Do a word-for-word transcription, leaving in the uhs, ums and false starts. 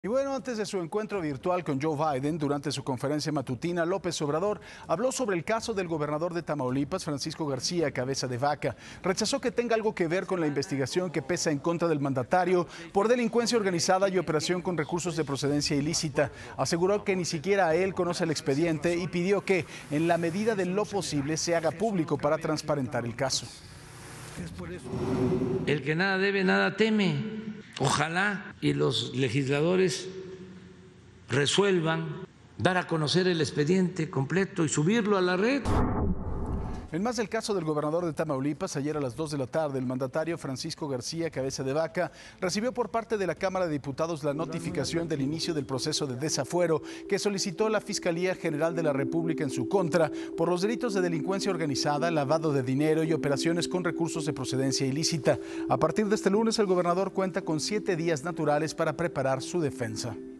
Y bueno, antes de su encuentro virtual con Joe Biden, durante su conferencia matutina, López Obrador habló sobre el caso del gobernador de Tamaulipas, Francisco García Cabeza de Vaca. Rechazó que tenga algo que ver con la investigación que pesa en contra del mandatario por delincuencia organizada y operación con recursos de procedencia ilícita. Aseguró que ni siquiera él conoce el expediente y pidió que, en la medida de lo posible, se haga público para transparentar el caso. El que nada debe, nada teme. Ojalá y los legisladores resuelvan dar a conocer el expediente completo y subirlo a la red. En más del caso del gobernador de Tamaulipas, ayer a las dos de la tarde, el mandatario Francisco García Cabeza de Vaca recibió por parte de la Cámara de Diputados la notificación del inicio del proceso de desafuero que solicitó la Fiscalía General de la República en su contra por los delitos de delincuencia organizada, lavado de dinero y operaciones con recursos de procedencia ilícita. A partir de este lunes, el gobernador cuenta con siete días naturales para preparar su defensa.